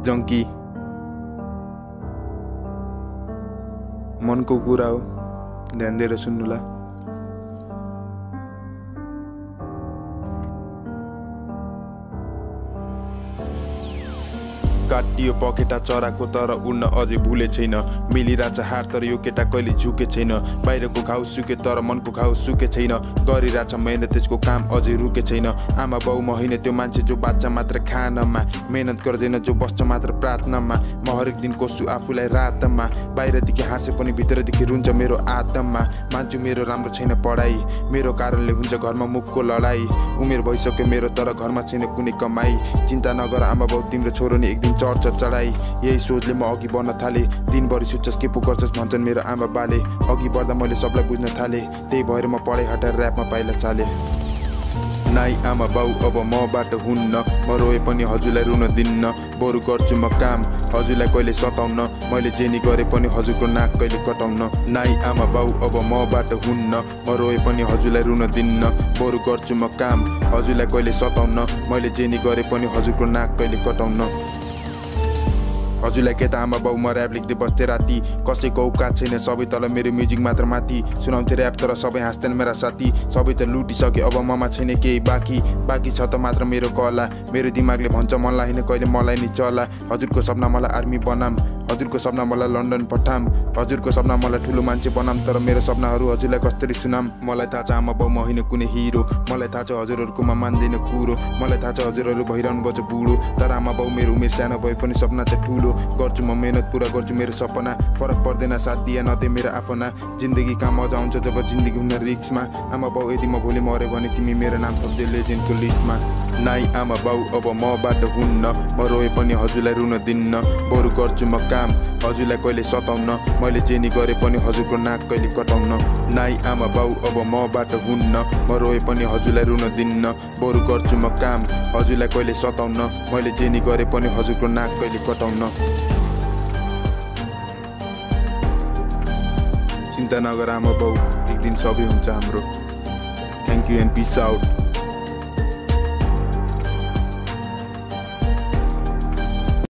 जङ्की मनको कुरा हो, ध्यान दिएर सुन्नुला। काटियो पखेटा चराको तर उड्न अझै भुले छैन। मिलिरहेछ हार तर यो केटा कहिले झुके छैन। बाहिरको घाउ सुके तर मनको घाउ सुके छैन। गरिरहेछ मेहनत त्यसको काम अझै रुके छैन। आमा बाउ म होइन त्यो मान्छे जो बाच्चा मात्र खानमा, मेहनत गर्दैन जो बस्छ मात्र प्रार्थनामा। म हरेक दिन कोस्छु आफूलाई रातमा, बाहिरदेखि हाँसे पनि भित्रदेखि रुन्छ मेरो आत्मा। मान्छु मेरो राम्रो छैन पढाइ, मेरो कारणले हुन्छ घरमा मुखको लडाई। उमेर भइसक्यो मेरो तर घरमा छैन कुनै कमाई। चिन्ता नगर आमा बाउ तिम्रो छोरो नि एक दिन चढ्छ चढाइ। यही सोचले म अघि बढ्न थाले। दिनभरि सोच्छस् के पो गर्छस् भन्छन् मेरो आमा बाले। अघि बढ्दा मैले सबलाई बुझ्न थाले, त्यही भएर म पढाइ हटाएर ऱ्यापमा पाइला चाले। नाइ आमा बाउ अब मबाट हुन्न, म रोए पनि हजुरलाई रुन दिन्न। बरु गर्छु म काम, हजुरलाई कहिले सताउन्न। मैले जे नि गरे पनि हजुरको नाक कहिले कटाउन्न। नाइ आमा बाउ अब मबाट हुन्न, म रोए पनि हजुरलाई रुन दिन्न। बरु गर्छु म काम, हजुरलाई कहिले सताउन्न। मैले जे नि गरे पनि हजुरको नाक कहिले कटाउन्न। हजुरलाई के त आमा बाउ म ऱ्याप लेख्दै बस्थेँ राति। कसैको औकात छैन, सबै तल मेरो म्युजिक मात्र माथि। सुनाउँथे ऱ्याप तर सबै हाँस्दैन् मेरा साथी। सबै त लुटिसके अब ममा छैन केही बाँकी छ त मात्र मेरो कला। मेरो दिमागले भन्छ मलाई होइन कहिले मलाई नि चला। हजुरको सपना मलाई आर्मी बनाम, हजुरको सपना मलाई लन्डन पठाम। हजुरको सपना मलाई ठुलो मान्छे बनाम, तर मेरो सपनाहरू हजुरलाई कसरी सुनाम। मलाई थाहा छ आमा बाउ म होइन कुनै हिरो, मलाई थाहा छ हजुरहरूकोमा मान्दैन कुरो। मलाई थाहा छ हजुरहरू भइरहनु पर्छ बुढो, तर आमा बाउ मेरो उमेर सानो भए पनि सपना चाहिँ ठुलो। गर्छु म मेहनत पुरा गर्छु मेरो सपना, फरक पर्दैन साथ दिए नदिए मेरो आफ्ना। जिन्दगी काम मजा आउँछ जब जिन्दगी हुन रिक्समा। आमा बाउ यदि म भोलि मऱ्यो भने तिमी मेरो नाम थप्दै लेजेन्डको लिस्टमा। नाइ आमा बाउ अब मबाट हुन्न, म रोए पनि हजुरलाई रुन दिन्न। बरु गर्छु म काम, हजुरलाई कहिले सताउन्न। मैले जे नि गरे पनि हजुरको नाक कहिले कटाउन्न। नाइ आमा बाउ अब मबाट हुन्न, म रोए पनि हजुरलाई रुन दिन्न। बरु गर्छु म काम, हजुरलाई कहिले सताउन्न। मैले जे नि गरे पनि हजुरको नाक कहिले कटाउन्न। चिन्ता नगर आमा बाउ, एक दिन सबै हुन्छ हाम्रो। Thank you and peace out.